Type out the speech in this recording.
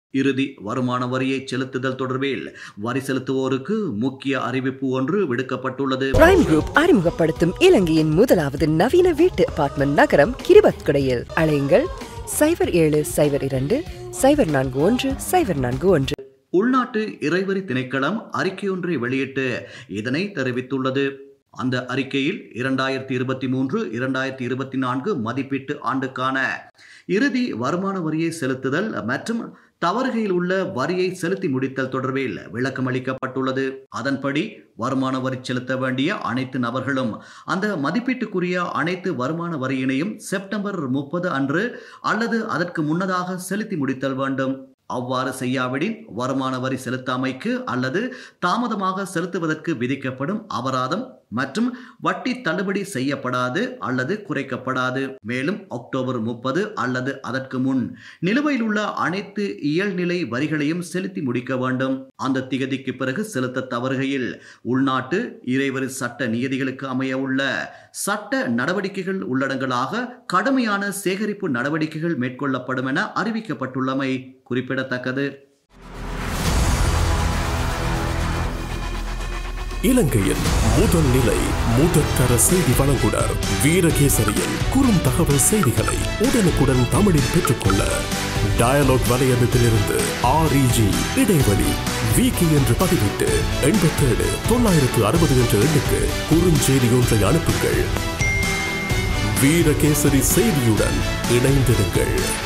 இறுதி வருமான வரியை செலுத்துதல் தொடர்பில் வரி செலுத்துவோருக்கு முக்கிய அறிவிப்பு ஒன்று விடுக்கப்பட்டுள்ளது. பிரைம் குரூப் அறிமுகப்படுத்தும் இலங்கையின் முதலாவது நவீன வீட்டு அபார்ட்மெண்ட் நகரம் கிரிபத்குடையில். அழையுங்கள் 0772041041. உள்நாட்டு இறைவரி திணைக்களம் அறிக்கையொன்றை வெளியிட்டு இதனை தெரிவித்துள்ளது. அந்த அறிக்கையில் 2023-2024 மதிப்பீட்டு ஆண்டுக்கான இறுதி வருமான வரியை செலுத்துதல் மற்றும் தவறுகையில் உள்ள வரியை செலுத்தி முடித்தல் தொடர்பில் விளக்கம் அளிக்கப்பட்டுள்ளது. அதன்படி வருமான வரி செலுத்த வேண்டிய அனைத்து நபர்களும் அந்த மதிப்பீட்டுக்குரிய அனைத்து வருமான வரியினையும் செப்டம்பர் 30 அன்று அல்லது அதற்கு முன்னதாக செலுத்தி முடித்தல் வேண்டும். அவ்வாறு செய்யாவிடின் வருமான வரி செலுத்தாமைக்கு அல்லது தாமதமாக செலுத்துவதற்கு விதிக்கப்படும் அபராதம் மற்றும் வட்டி தள்ளுபடி செய்யப்படாது அல்லது குறைக்கப்படாது. மேலும் அக்டோபர் 30 அல்லது அதற்கு முன் நிலுவையில் உள்ள அனைத்து இயல்நிலை வரிகளையும் செலுத்தி முடிக்க வேண்டும். அந்த திகதிக்கு பிறகு செலுத்த தவறுகையில் உள்நாட்டு இறைவரி சட்ட நியதிகளுக்கு அமைய உள்ள சட்ட நடவடிக்கைகள் உள்ளடங்கலாக கடுமையான சேகரிப்பு நடவடிக்கைகள் மேற்கொள்ளப்படும் என அறிவிக்கப்பட்டுள்ளமை குறிப்பிடத்தக்கது. இலங்கையின் முதல் நிலை முதற்தர செய்தி வழங்குனர் வீரகேசரியின் குறும் தகவல் செய்திகளை உடனுக்குடன் தமிழில் பெற்றுக்கொள்ள டயலாக் வலையமைப்பிலிருந்து REG இடைவெளி வீக்கி என்று பதிவிட்டு 87-960 என்ற எண்ணுக்கு குறுஞ்செய்தி ஒன்றை அனுப்புங்கள். வீரகேசரி செய்தியுடன் இணைந்திருங்கள்.